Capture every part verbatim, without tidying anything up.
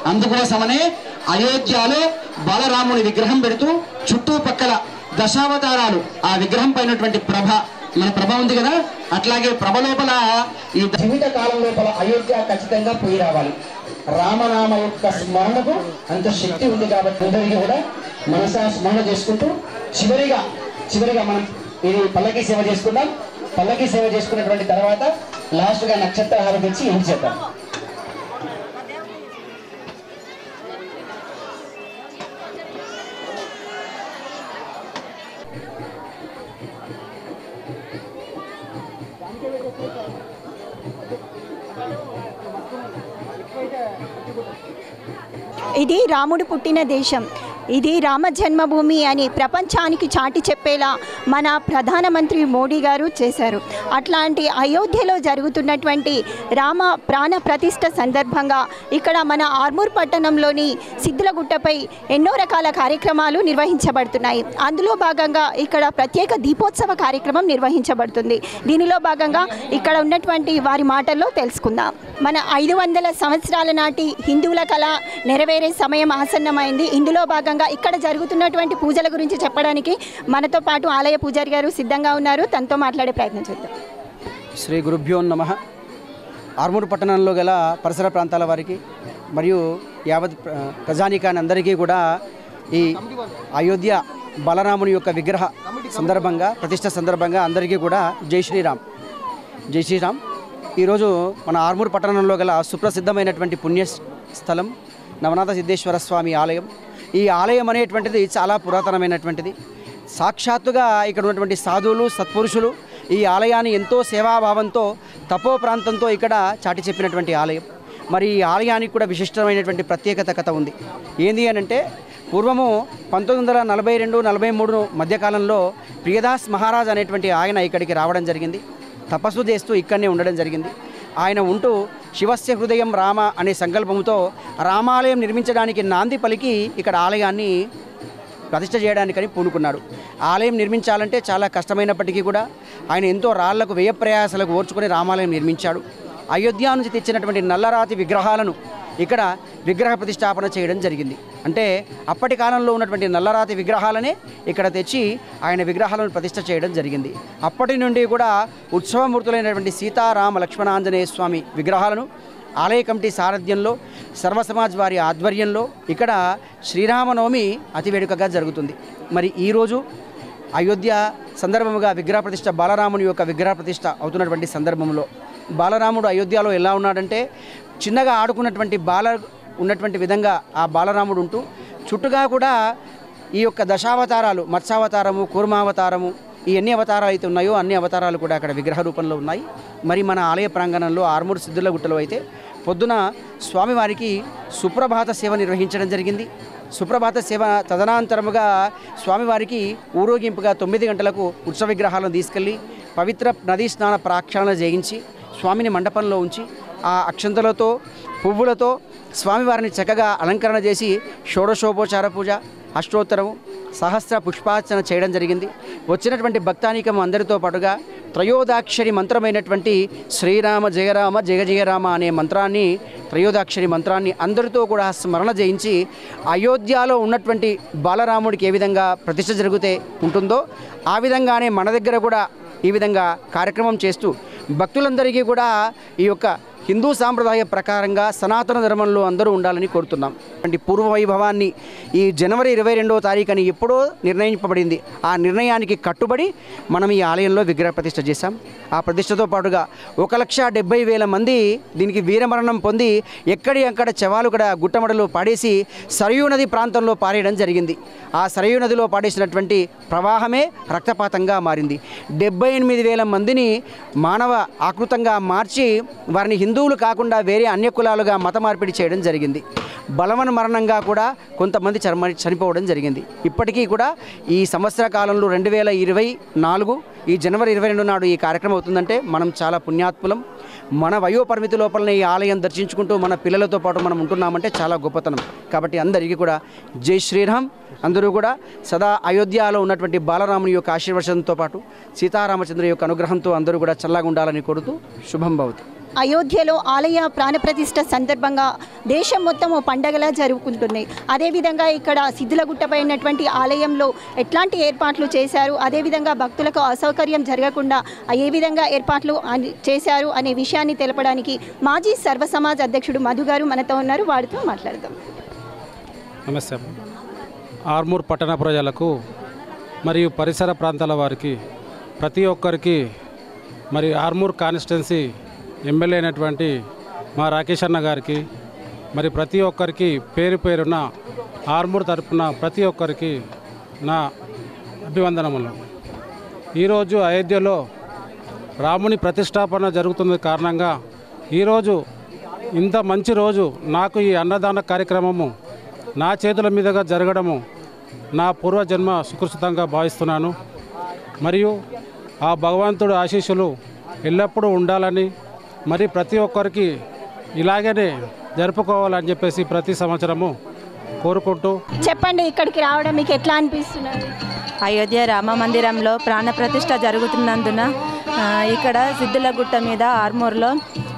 అందుకోసమనే అయోధ్యలో బాలరాముని విగ్రహం పెడుతూ చుట్టుపక్కల దశావతారాలు ఆ విగ్రహం పైనటువంటి ప్రభ మన ప్రభ ఉంది కదా, అట్లాగే ప్రభ లోపల ఈ జీవిత కాలం లోపల అయోధ్య ఖచ్చితంగా పోయి రావాలి. రామనామ యొక్క స్మరణకు అంత శక్తి ఉంది కాబట్టి అందరికీ కూడా మనసా స్మరణ చేసుకుంటూ చివరిగా చివరిగా మనం ఇది పల్లకి సేవ చేసుకుందాం. పల్లకి సేవ చేసుకున్నటువంటి తర్వాత లాస్ట్గా నక్షత్రహారం తెచ్చి ఏం చేద్దాం. ఇది రాముడు పుట్టిన దేశం, ఇది రామ జన్మభూమి అని ప్రపంచానికి చాటి చెప్పేలా మన ప్రధానమంత్రి మోడీ గారు చేశారు. అట్లాంటి అయోధ్యలో జరుగుతున్నటువంటి రామ ప్రాణ ప్రతిష్ఠ సందర్భంగా ఇక్కడ మన ఆర్మూర్ పట్టణంలోని సిద్ధులగుట్టపై ఎన్నో రకాల కార్యక్రమాలు నిర్వహించబడుతున్నాయి. అందులో భాగంగా ఇక్కడ ప్రత్యేక దీపోత్సవ కార్యక్రమం నిర్వహించబడుతుంది. దీనిలో భాగంగా ఇక్కడ ఉన్నటువంటి వారి మాటల్లో తెలుసుకుందాం. మన ఐదు వందల సంవత్సరాల నాటి హిందువుల కళ నెరవేరే సమయం ఆసన్నమైంది. ఇందులో భాగంగా ఇక్కడ జరుగుతున్నటువంటి పూజల గురించి చెప్పడానికి మనతో పాటు ఆలయ పూజారి గారు సిద్ధంగా ఉన్నారు. తనతో మాట్లాడే ప్రయత్నం చేద్దాం. శ్రీ గురుభ్యో నమః. ఆర్మూర్ పట్టణంలో గల పరిసర ప్రాంతాల వారికి మరియు యావత్ ప్రజానీకాన్ని అందరికీ కూడా ఈ అయోధ్య బలరాముని యొక్క విగ్రహ సందర్భంగా ప్రతిష్ట సందర్భంగా అందరికీ కూడా జై శ్రీరామ్ జై శ్రీరామ్. ఈరోజు మన ఆర్మూర్ పట్టణంలో గల సుప్రసిద్ధమైనటువంటి పుణ్య స్థలం నవనాథ సిద్ధేశ్వర స్వామి ఆలయం. ఈ ఆలయం అనేటువంటిది చాలా పురాతనమైనటువంటిది. సాక్షాత్తుగా ఇక్కడ ఉన్నటువంటి సాధువులు సత్పురుషులు ఈ ఆలయాన్ని ఎంతో సేవాభావంతో తపో ప్రాంతంతో ఇక్కడ చాటి చెప్పినటువంటి ఆలయం. మరి ఈ ఆలయానికి కూడా విశిష్టమైనటువంటి ప్రత్యేకత కథ ఉంది. ఏంది అని అంటే పూర్వము పంతొమ్మిది వందల నలభై రెండు నలభై మూడు మధ్యకాలంలో ప్రియదాస్ మహారాజ్ అనేటువంటి ఆయన ఇక్కడికి రావడం జరిగింది. తపస్సు చేస్తూ ఇక్కడనే ఉండడం జరిగింది. ఆయన ఉంటూ శివస్య హృదయం రామ అనే సంకల్పంతో రామాలయం నిర్మించడానికి నాంది పలికి ఇక్కడ ఆలయాన్ని ప్రతిష్ఠ చేయడానికని పూనుకున్నాడు. ఆలయం నిర్మించాలంటే చాలా కష్టమైనప్పటికీ కూడా ఆయన ఎంతో రాళ్లకు వ్యయ ప్రయాసాలకు ఓర్చుకొని రామాలయం నిర్మించాడు. అయోధ్య నుంచి తెచ్చినటువంటి నల్లరాతి విగ్రహాలను ఇక్కడ విగ్రహ ప్రతిష్టాపన చేయడం జరిగింది. అంటే అప్పటి కాలంలో ఉన్నటువంటి నల్లరాతి విగ్రహాలనే ఇక్కడ తెచ్చి ఆయన విగ్రహాలను ప్రతిష్ఠ చేయడం జరిగింది. అప్పటి నుండి కూడా ఉత్సవమూర్తులైనటువంటి సీతారామ లక్ష్మణాంజనేయ స్వామి విగ్రహాలను ఆలయ కమిటీ సారథ్యంలో సర్వసమాజ్ వారి ఆధ్వర్యంలో ఇక్కడ శ్రీరామనవమి అతి వేడుకగా జరుగుతుంది. మరి ఈరోజు అయోధ్య సందర్భముగా విగ్రహ ప్రతిష్ఠ బాలరాముని యొక్క విగ్రహ ప్రతిష్ఠ అవుతున్నటువంటి సందర్భంలో బాలరాముడు అయోధ్యలో ఎలా ఉన్నాడంటే చిన్నగా ఆడుకున్నటువంటి బాల ఉన్నటువంటి విధంగా ఆ బాలరాముడు ఉంటూ చుట్టుగా కూడా ఈ యొక్క దశావతారాలు మత్స్యావతారము కూర్మావతారము ఈ ఎన్ని అవతారాలు అయితే ఉన్నాయో అన్ని అవతారాలు కూడా అక్కడ విగ్రహ రూపంలో ఉన్నాయి. మరి మన ఆలయ ప్రాంగణంలో ఆర్మూర్ సిద్ధులగుట్టలో అయితే పొద్దున స్వామివారికి సుప్రభాత సేవ నిర్వహించడం జరిగింది. సుప్రభాత సేవ తదనంతరముగా స్వామివారికి ఊరేగింపుగా తొమ్మిది గంటలకు ఉత్సవ విగ్రహాలను తీసుకెళ్ళి పవిత్ర నదీ స్నాన ప్రాక్షాళన చేయించి స్వామిని మండపంలో ఉంచి ఆ అక్షంతలతో పువ్వులతో స్వామివారిని చక్కగా అలంకరణ చేసి షోడశోపచార పూజ అష్టోత్తరము సహస్ర పుష్పార్చన చేయడం జరిగింది. వచ్చినటువంటి భక్తానికం అందరితో పాటుగా త్రయోదాక్షరి మంత్రమైనటువంటి శ్రీరామ జయరామ జయ జయరామ అనే మంత్రాన్ని త్రయోదాక్షరి మంత్రాన్ని అందరితో కూడా స్మరణ చేయించి అయోధ్యలో ఉన్నటువంటి బాలరాముడికి ఏ విధంగా ప్రతిష్ఠ జరిగితే ఉంటుందో ఆ విధంగానే మన దగ్గర కూడా ఈ విధంగా కార్యక్రమం చేస్తూ భక్తులందరికీ కూడా ఈ యొక్క హిందూ సాంప్రదాయ ప్రకారంగా సనాతన ధర్మంలో అందరూ ఉండాలని కోరుతున్నాం. అంటే పూర్వ వైభవాన్ని ఈ జనవరి ఇరవై రెండవ తారీఖుని ఎప్పుడో నిర్ణయింపబడింది. ఆ నిర్ణయానికి కట్టుబడి మనం ఈ ఆలయంలో విగ్రహ ప్రతిష్ఠ చేశాం. ఆ ప్రతిష్టతో పాటుగా ఒక లక్ష డెబ్బై వేల మంది దీనికి వీరమరణం పొంది ఎక్కడి అక్కడ శవాలు కూడా గుట్టమడలు పాడేసి సరయూ నది ప్రాంతంలో పారేయడం జరిగింది. ఆ సరయూ నదిలో పాడేసినటువంటి ప్రవాహమే రక్తపాతంగా మారింది. డెబ్బై ఎనిమిది వేల మందిని మానవ ఆకృతంగా మార్చి వారిని హిందువులు కాకుండా వేరే అన్య కులాలుగా మత మార్పిడి చేయడం జరిగింది. బలవన మరణంగా కూడా కొంతమంది చర్మ చనిపోవడం జరిగింది. ఇప్పటికీ కూడా ఈ సంవత్సర కాలంలో రెండు వేల ఇరవై నాలుగు ఈ జనవరి ఇరవై రెండు నాడు ఈ కార్యక్రమం అవుతుందంటే మనం చాలా పుణ్యాత్ములం. మన వయో పరిమితి లోపలనే ఈ ఆలయం దర్శించుకుంటూ మన పిల్లలతో పాటు మనం ఉంటున్నామంటే చాలా గొప్పతనం. కాబట్టి అందరికీ కూడా జై శ్రీరామ్. అందరూ కూడా సదా అయోధ్యలో ఉన్నటువంటి బాలరాముని యొక్క ఆశీర్వచనంతో పాటు సీతారామచంద్ర యొక్క అనుగ్రహంతో అందరూ కూడా చల్లగా ఉండాలని కోరుతూ శుభం భవతు. అయోధ్యలో ఆలయ ప్రాణప్రతిష్ఠ సందర్భంగా దేశం మొత్తం పండగలా జరుపుకుంటుంది. అదేవిధంగా ఇక్కడ సిద్ధులగుట్టపై ఉన్నటువంటి ఆలయంలో ఎట్లాంటి ఏర్పాట్లు చేశారు, అదేవిధంగా భక్తులకు అసౌకర్యం జరగకుండా ఏ విధంగా ఏర్పాట్లు చేశారు అనే విషయాన్ని తెలపడానికి మాజీ సర్వసమాజ్ అధ్యక్షుడు మధు గారు మనతో ఉన్నారు. వారితో మాట్లాడదాం. నమస్తే. ఆర్మూర్ పట్టణ ప్రజలకు మరియు పరిసర ప్రాంతాల వారికి ప్రతి ఒక్కరికి మరి ఆర్మూర్ కాన్స్టిట్యున్సీ ఎమ్మెల్యే అయినటువంటి మా రాకేష్ అన్న గారికి మరి ప్రతి ఒక్కరికి పేరు పేరున ఆర్మూర్ తరపున ప్రతి ఒక్కరికి నా అభివందనములు. ఈరోజు అయోధ్యలో రాముని ప్రతిష్టాపన జరుగుతున్న కారణంగా ఈరోజు ఇంత మంచి రోజు నాకు ఈ అన్నదాన కార్యక్రమము నా చేతుల మీదుగా జరగడము నా పూర్వజన్మ సుకృతంగా భావిస్తున్నాను. మరియు ఆ భగవంతుడు ఆశీస్సులు ఎల్లప్పుడూ ఉండాలని మరి ప్రతి ఒక్కరికి ఇలాగనే జరుపుకోవాలని చెప్పేసి ప్రతి సంవత్సరము కోరుకుంటూ. చెప్పండి, ఇక్కడికి రావడం మీకు ఎట్లా అనిపిస్తున్నారు? అయోధ్య రామ మందిరంలో ప్రాణప్రతిష్ఠ జరుగుతున్నందున ఇక్కడ సిద్ధులగుట్ట మీద ఆర్మూర్లో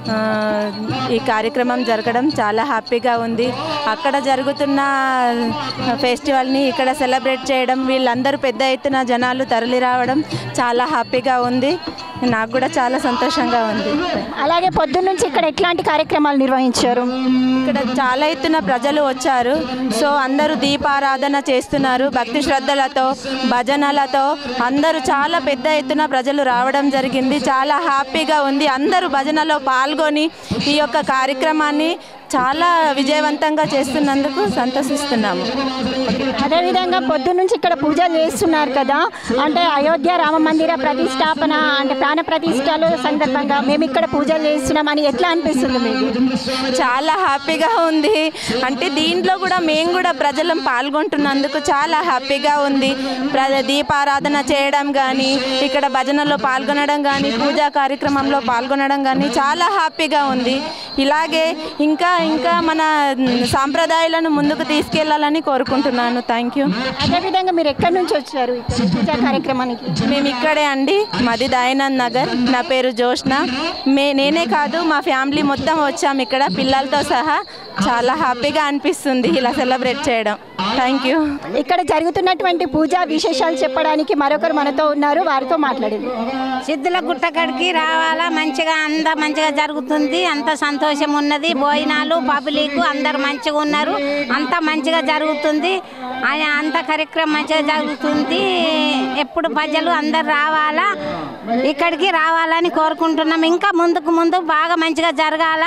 ఈ కార్యక్రమం జరగడం చాలా హ్యాపీగా ఉంది. అక్కడ జరుగుతున్న ఫెస్టివల్ని ఇక్కడ సెలబ్రేట్ చేయడం, వీళ్ళందరూ పెద్ద ఎత్తున జనాలు తరలి రావడం చాలా హ్యాపీగా ఉంది. నాకు కూడా చాలా సంతోషంగా ఉంది. అలాగే పొద్దున్న నుంచి ఇక్కడ ఎట్లాంటి కార్యక్రమాలు నిర్వహించారు? ఇక్కడ చాలా ఎత్తున ప్రజలు వచ్చారు. సో అందరూ దీపారాధన చేస్తున్నారు భక్తి శ్రద్ధలతో, భజనలతో. అందరూ చాలా పెద్ద ఎత్తున ప్రజలు రావడం జరిగింది. చాలా హ్యాపీగా ఉంది. అందరూ భజనలో పాల్గొని ఈ యొక్క కార్యక్రమాన్ని చాలా విజయవంతంగా చేస్తున్నందుకు సంతోషిస్తున్నాము. అదేవిధంగా పొద్దున్న నుంచి ఇక్కడ పూజలు చేస్తున్నారు కదా, అంటే అయోధ్య రామ మందిర ప్రతిష్టాపన అంటే ప్రాణ ప్రతిష్టలు సందర్భంగా మేము ఇక్కడ పూజలు చేస్తున్నామని ఎట్లా అనిపిస్తుంది మీకు? చాలా హ్యాపీగా ఉంది. అంటే దీంట్లో కూడా మేము కూడా ప్రజలం పాల్గొంటున్నందుకు చాలా హ్యాపీగా ఉంది. ప్ర దీపారాధన చేయడం కానీ, ఇక్కడ భజనలో పాల్గొనడం కానీ, పూజా కార్యక్రమంలో పాల్గొనడం కానీ చాలా హ్యాపీగా ఉంది. ఇలాగే ఇంకా ఇంకా మన సాంప్రదాయాలను ముందుకు తీసుకెళ్లాలని కోరుకుంటున్నాను. Thank you. అదేవిధంగా మీరు ఎక్కడి నుంచి వచ్చారు పూజా కార్యక్రమానికి? మేము ఇక్కడే అండి, మాది దయానంద్ నగర్. నా పేరు జోష్న. మే నేనే కాదు మా ఫ్యామిలీ మొత్తం వచ్చాము ఇక్కడ పిల్లలతో సహా. చాలా హ్యాపీగా అనిపిస్తుంది ఇలా సెలబ్రేట్ చేయడం. Thank you. ఇక్కడ జరుగుతున్నటువంటి పూజా విశేషాలు చెప్పడానికి మరొకరు మనతో ఉన్నారు, వారితో మాట్లాడింది. సిద్ధులగుట్ట కాడికి రావాలా, మంచిగా అంత మంచిగా జరుగుతుంది, అంత సంతోషం ఉన్నది. భోజనాలు పబ్లిక్ అందరు మంచిగా ఉన్నారు, అంత మంచిగా జరుగుతుంది. అంత కార్యక్రమం మంచిగా జరుగుతుంది. ఎప్పుడు ప్రజలు అందరు రావాలా, ఇక్కడికి రావాలని కోరుకుంటున్నాం. ఇంకా ముందుకు ముందు బాగా మంచిగా జరగాల.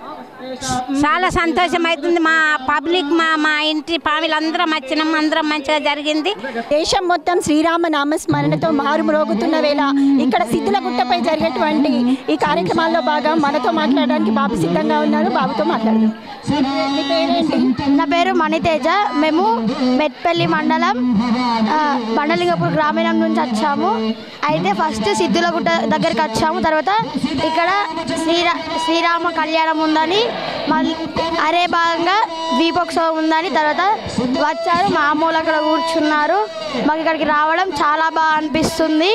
చాలా సంతోషం అవుతుంది. మా పబ్లిక్ మా మా ఇంటి ఫ్యామిలీ అందరం వచ్చినాం, అందరం మంచిగా జరిగింది. దేశం మొత్తం శ్రీరామ నామస్మరణతో మారుమ్రోగుతున్న వేళ ఇక్కడ సిద్ధులగుట్టపై జరిగేటువంటి ఈ కార్యక్రమాల్లో భాగం మనతో మాట్లాడడానికి బాబు సిద్ధంగా ఉన్నారు. బాబుతో మాట్లాడదాం. మీ పేరేంటి? నా పేరు మణితేజ. మేము మెట్పల్లి మండలం బండలింగపూర్ గ్రామీణం నుంచి వచ్చాము. అయితే ఫస్ట్ సిద్ధులగుట్ట దగ్గరికి వచ్చాము. తర్వాత ఇక్కడ శ్రీరా శ్రీరామ కళ్యాణం ఉందని, మళ్ళీ అరే భాగంగా దీపోత్సవం ఉందని తర్వాత వచ్చారు. మా అమ్మోళ్ళు అక్కడ కూర్చున్నారు. మాకు ఇక్కడికి రావడం చాలా బాగా అనిపిస్తుంది.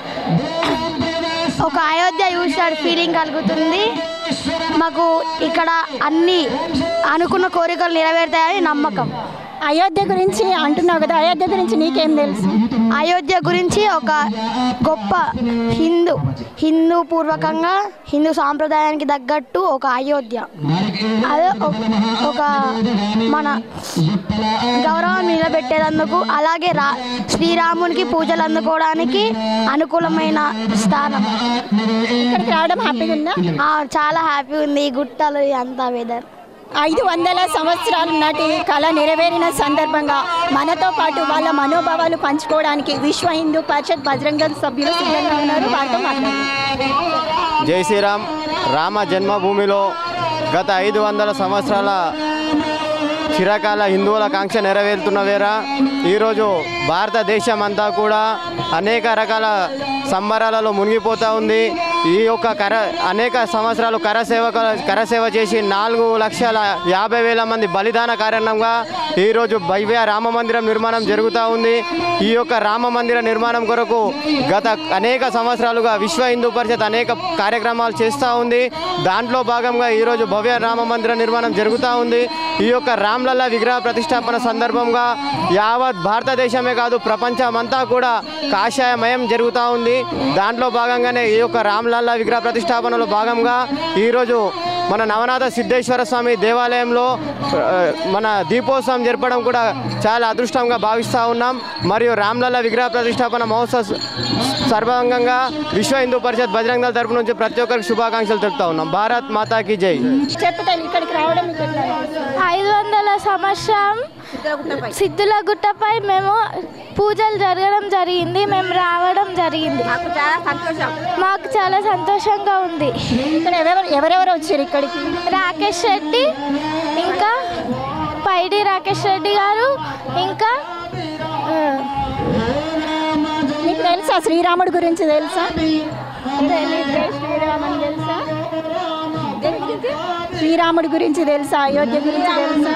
ఒక అయోధ్య చూసిన ఫీలింగ్ కలుగుతుంది. మాకు ఇక్కడ అన్ని అనుకున్న కోరికలు నెరవేరుతాయని నమ్మకం. అయోధ్య గురించి అంటున్నావు కదా, అయోధ్య గురించి నీకేం తెలుసు? అయోధ్య గురించి ఒక గొప్ప హిందూ హిందూ పూర్వకంగా హిందూ సాంప్రదాయానికి తగ్గట్టు ఒక అయోధ్య, అదే ఒక మన గౌరవం నిలబెట్టేందుకు, అలాగే రా శ్రీరామునికి పూజలు అందుకోవడానికి అనుకూలమైన స్థానం. ఇక్కడికి రావడం హ్యాపీగా ఉందా? చాలా హ్యాపీగా ఉంది. ఈ గుట్టలు అంతా వెదర్. ఐదు వందల సంవత్సరాల నాటి కళ నెరవేరిన సందర్భంగా మనతో పాటు వాళ్ళ మనోభావాలు పంచుకోవడానికి విశ్వ హిందూ పరిషత్ బజరంగ దళ సభ్యులు సిద్ధంగా ఉన్నారు. వారితో మాట్లాడారు. జై శ్రీరామ్. రామ జన్మభూమిలో గత ఐదు వందల సంవత్సరాల చిరకాల హిందువుల కాంక్ష నెరవేరుతున్న వేళ ఈరోజు భారతదేశం అంతా కూడా అనేక రకాల సంబరాలలో మునిగిపోతూ ఉంది. ఈ యొక్క కర అనేక సంవత్సరాలు కరసేవ కరసేవ చేసి నాలుగు లక్షల యాభై వేల మంది బలిదాన కారణంగా ఈరోజు భవ్య రామ మందిరం నిర్మాణం జరుగుతూ ఉంది. ఈ యొక్క రామ మందిర నిర్మాణం కొరకు గత అనేక సంవత్సరాలుగా విశ్వ హిందూ పరిషత్ అనేక కార్యక్రమాలు చేస్తూ ఉంది. దాంట్లో భాగంగా ఈరోజు భవ్య రామ మందిర నిర్మాణం జరుగుతూ ఉంది. ఈ యొక్క రామ్లల్ల విగ్రహ ప్రతిష్టాపన సందర్భంగా యావత్ భారతదేశమే కాదు ప్రపంచమంతా కూడా కాషాయమయం జరుగుతూ ఉంది. దాంట్లో భాగంగానే ఈ యొక్క రామ్లల్ల విగ్రహ ప్రతిష్టాపనలో భాగంగా ఈరోజు మన నవనాథ సిద్ధేశ్వర స్వామి దేవాలయంలో మన దీపోత్సవం జరపడం కూడా చాలా అదృష్టంగా భావిస్తూ ఉన్నాం. మరియు రామ్లల్ల విగ్రహ ప్రతిష్టాపన మహోత్సవ సర్వాంగంగా విశ్వ హిందూ పరిషత్ బజరంగ దళ తరపు నుంచి ప్రతి ఒక్కరికి శుభాకాంక్షలు తెలుపుతా ఉన్నాం. భారత్ మాతాకి జై. ఐదు వందల సంవత్సరం సిద్ధుల గుట్టపై మేము పూజలు జరగడం జరిగింది. మేము రావడం జరిగింది. మాకు చాలా సంతోషంగా ఉంది. ఇక్కడ ఎవరెవరు ఎవరెవరు వచ్చారు ఇక్కడికి? రాకేష్ రెడ్డి, ఇంకా పైడి రాకేష్ రెడ్డి గారు, ఇంకా మీకు తెలుసా శ్రీరాముడి గురించి తెలుసా? శ్రీరాముడు తెలుసా? శ్రీరాముడి గురించి తెలుసా? అయోధ్య గురించి తెలుసా?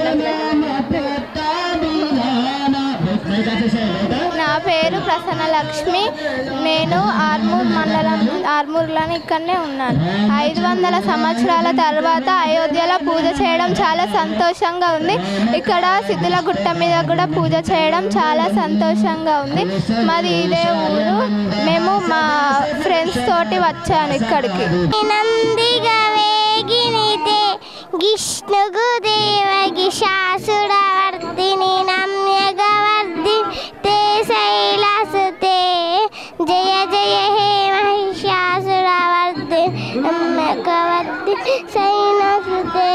నా పేరు ప్రసన్న లక్ష్మి. నేను ఆర్మూర్ మండలం ఆర్మూర్లో ఇక్కడనే ఉన్నాను. ఐదు వందల సంవత్సరాల తర్వాత అయోధ్యలో పూజ చేయడం చాలా సంతోషంగా ఉంది. ఇక్కడ సిద్ధుల గుట్ట మీద కూడా పూజ చేయడం చాలా సంతోషంగా ఉంది. మాది ఇదే ఊరు. మేము మా ఫ్రెండ్స్ తోటి వచ్చాను ఇక్కడికి. నందిగా వేగినితే గిష్ణుగు దేవగి శాసుడవర్ధిని నమ్యగవర్ధి తే శైలాసుతే జయ జయ హే మహిషాసురవర్ధి నమ్యగవర్ధి శైలాసుతే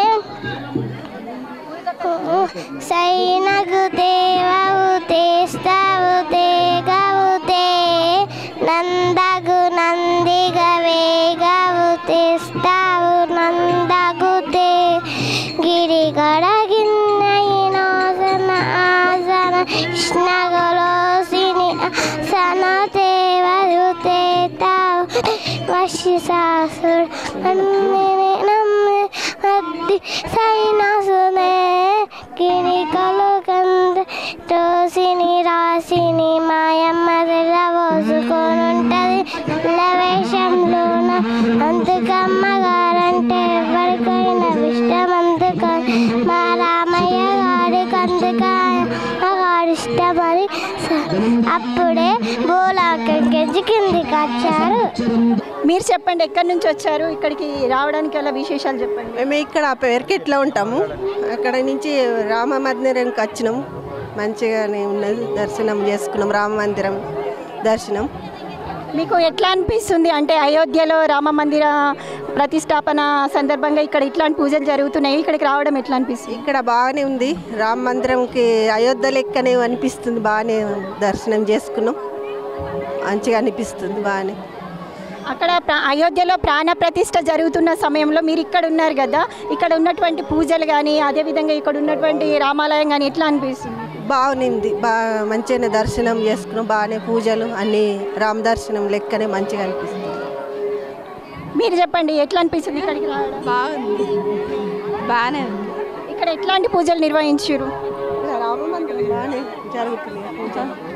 సైనగుతే వవుతే స్తవుతే గవుతే నందగు నందిగవే గవుతే స్తవు నందగుతే గిరి గడగిన్నయినాసన ఆసన కృష్ణగలోసిని సనతే వరుతే తావు వశిసాసుర నమ్మిని నమ్మి వద్ది సైనసునే గిరి కలుగంద తోసిని రాసిని మాయమ్మ తెల్లబోసుకొనుంటది వేషంలోన. అందుకమ్మ గారంటే ఎవరికైనా ఇష్టం. అందుకని మా రామయ్య గారికి అందుకని గారి ఇష్టమని అప్పుడే బోలాకెంచి కిందికి వచ్చారు. మీరు చెప్పండి, ఎక్కడి నుంచి వచ్చారు? ఇక్కడికి రావడానికి అలా విశేషాలు చెప్పండి. మేము ఇక్కడ పేరుకెట్లో ఉంటాము. అక్కడ నుంచి రామ మందిరంకి వచ్చినాము. మంచిగానే ఉన్నది. దర్శనం చేసుకున్నాం. రామ మందిరం దర్శనం. మీకు ఎట్లా అనిపిస్తుంది? అంటే అయోధ్యలో రామ మందిర ప్రతిష్టాపన సందర్భంగా ఇక్కడ ఇట్లాంటి పూజలు జరుగుతున్నాయి. ఇక్కడికి రావడం ఎట్లా అనిపిస్తుంది? ఇక్కడ బాగానే ఉంది. రామ మందిరంకి అయోధ్య లెక్కనే అనిపిస్తుంది. బాగానే దర్శనం చేసుకున్నాం. మంచిగా అనిపిస్తుంది. బాగానే అక్కడ అయోధ్యలో ప్రాణ ప్రతిష్ఠ జరుగుతున్న సమయంలో మీరు ఇక్కడ ఉన్నారు కదా, ఇక్కడ ఉన్నటువంటి పూజలు కానీ అదేవిధంగా ఇక్కడ ఉన్నటువంటి రామాలయం కానీ ఎట్లా అనిపిస్తుంది? బాగుంది. బాగా మంచిగానే దర్శనం చేసుకున్నాం. బాగానే పూజలు అన్నీ రామ దర్శనం లెక్కనే మంచిగా అనిపిస్తుంది. మీరు చెప్పండి, ఎట్లా అనిపిస్తుంది ఇక్కడికి రావడం? బాగుంది. బాగానే ఉంది. ఇక్కడ ఎట్లాంటి పూజలు నిర్వహించారు? రామ మందిరం బాగానే జరుగుతుంది పూజ.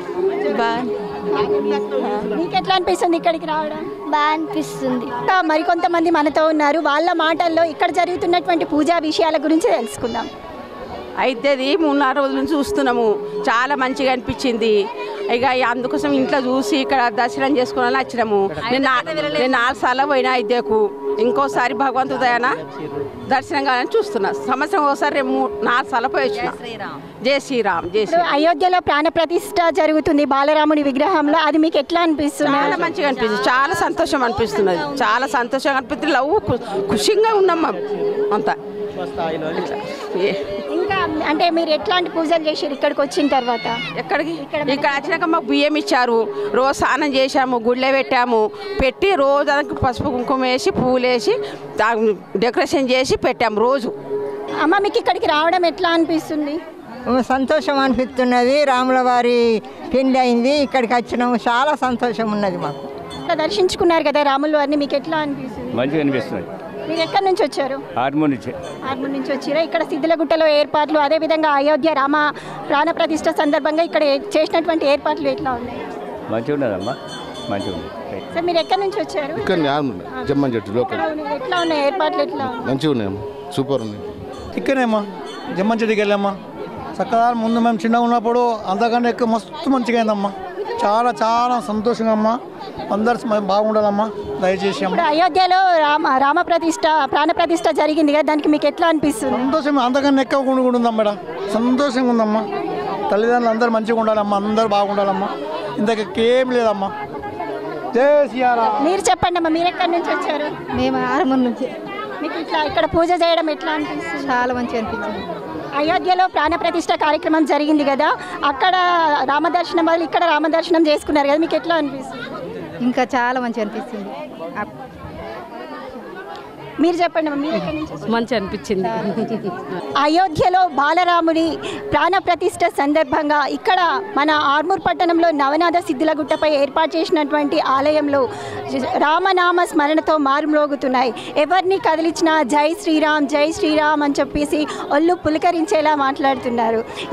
మీకు ఎట్లా అనిపిస్తుంది ఇక్కడికి రావడం? బాగా అనిపిస్తుంది. మరికొంతమంది మనతో ఉన్నారు. వాళ్ళ మాటల్లో ఇక్కడ జరుగుతున్నటువంటి పూజా విషయాల గురించి తెలుసుకుందాం. అయితే అది మూడు నాలుగు రోజుల నుంచి చూస్తున్నాము. చాలా మంచిగా అనిపించింది. ఇక అందుకోసం ఇంట్లో చూసి ఇక్కడ దర్శనం చేసుకోవాలని వచ్చినాము. నేను నేను నాలుగు సార్లు పోయినా అయోధ్యకు. ఇంకోసారి భగవంతుడు దయన దర్శనం కావాలని చూస్తున్నా. సంవత్సరం ఒకసారి రేపు నాలుగు సార్లు పోయి వచ్చిన. జై శ్రీరామ్. జై శ్రీరామ్. అయోధ్యలో ప్రాణ ప్రతిష్ఠ జరుగుతుంది బాలరాముడి విగ్రహంలో. అది మీకు ఎట్లా అనిపిస్తుంది? చాలా మంచిగా అనిపిస్తుంది. చాలా సంతోషం అనిపిస్తున్నది. చాలా సంతోషంగా అనిపిస్తుంది. లవ్ ఖుషిగా ఉన్నాం అంతా. ఇంకా అంటే మీరు ఎట్లాంటి పూజలు చేశారు ఇక్కడికి వచ్చిన తర్వాత? ఎక్కడికి ఇక్కడ వచ్చినాక మాకు బియ్యం ఇచ్చారు. రోజు స్నానం చేసాము, గుళ్ళే పెట్టాము. పెట్టి రోజు దానికి పసుపు కుంకుమ వేసి పువ్వులు వేసి డెకరేషన్ చేసి పెట్టాము రోజు. అమ్మ, మీకు ఇక్కడికి రావడం ఎట్లా అనిపిస్తుంది? సంతోషం అనిపిస్తున్నది. రాముల వారి పెళ్లి అయింది, ఇక్కడికి వచ్చినాము. చాలా సంతోషం ఉన్నది మాకు. ఇక్కడ దర్శించుకున్నారు కదా రాములు వారిని, మీకు ఎట్లా అనిపిస్తుంది? మంచిగా అనిపిస్తుంది. మీరు ఎక్కడి నుంచి వచ్చారు? ఆర్మూర్ నుంచి. ఆర్మూర్ నుంచి వచ్చారా? ఇక్కడ సిద్ధిలగుట్టలో ఏర్పాట్లు, అదేవిధంగా అయోధ్య రామ ప్రాణ ప్రతిష్ఠ సందర్భంగా ఇక్కడ చేసినటువంటి ఏర్పాట్లు ఎట్లా ఉన్నాయి? మంచిగా ఉన్నదమ్మా, మంచిగా ఉంది. సార్ మీరు ఎక్కడి నుంచి వచ్చారు? ఇక్కడ జమ్మన్ చెట్టు లోకల్. ఎట్లా ఉన్నాయి ఏర్పాట్లు? ఎట్లా మంచిగా ఉన్నాయమ్మా, సూపర్ ఉన్నాయి. ఇక్కడేమ్మా జమ్మన్ చెట్టుకి వెళ్ళామ్మా. చక్కగా ముందు మేము చిన్నగా ఉన్నప్పుడు అంతకన్నా ఎక్కువ మస్తు మంచిగా అయిందమ్మా. చాలా చాలా సంతోషంగా అమ్మా. అందరు బాగుండాలమ్మా దయచేసి. ఇప్పుడు అయోధ్యలో రామ రామ ప్రతిష్ఠ ప్రాణ ప్రతిష్ఠ జరిగింది కదా, దానికి మీకు ఎట్లా అనిపిస్తుంది? సంతోషం అంతకన్నా ఎక్కువ కూడా ఉందమ్మా. మేడం సంతోషంగా ఉందమ్మా. తల్లిదండ్రులు అందరూ మంచిగా ఉండాలమ్మా, అందరూ బాగుండాలమ్మా. ఇంతకేం లేదమ్మా. జై శ్రీరామ్. మీరు చెప్పండి అమ్మా, మీరు ఎక్కడి నుంచి వచ్చారు? మేము ఆర్మూర్ నుంచి. మీకు ఇట్లా ఇక్కడ పూజ చేయడం ఎట్లా అనిపిస్తుంది? చాలా మంచిగా అనిపించింది. అయోధ్యలో ప్రాణ ప్రతిష్ఠ కార్యక్రమం జరిగింది కదా, అక్కడ రామదర్శనం వాళ్ళు ఇక్కడ రామదర్శనం చేసుకున్నారు కదా, మీకు ఎట్లా అనిపిస్తుంది? ఇంకా చాలా మంచిగా అనిపిస్తుంది. మీరు చెప్పండి అమ్మా, మీరు ఎక్కడి నుంచి? మంచి అనిపించింది. అయోధ్యలో బాలరాముడి ప్రాణ ప్రతిష్ఠ సందర్భంగా ఇక్కడ మన ఆర్మూర్ పట్టణంలో నవనాథ సిద్ధులగుట్టపై ఏర్పాటు చేసినటువంటి ఆలయంలో రామనామ స్మరణతో మారుమ్రోగుతున్నాయి. ఎవరిని కదిలించినా జై శ్రీరామ్ జై శ్రీరామ్ అని చెప్పేసి ఒళ్ళు పులకరించేలా మాట్లాడుతున్నారు.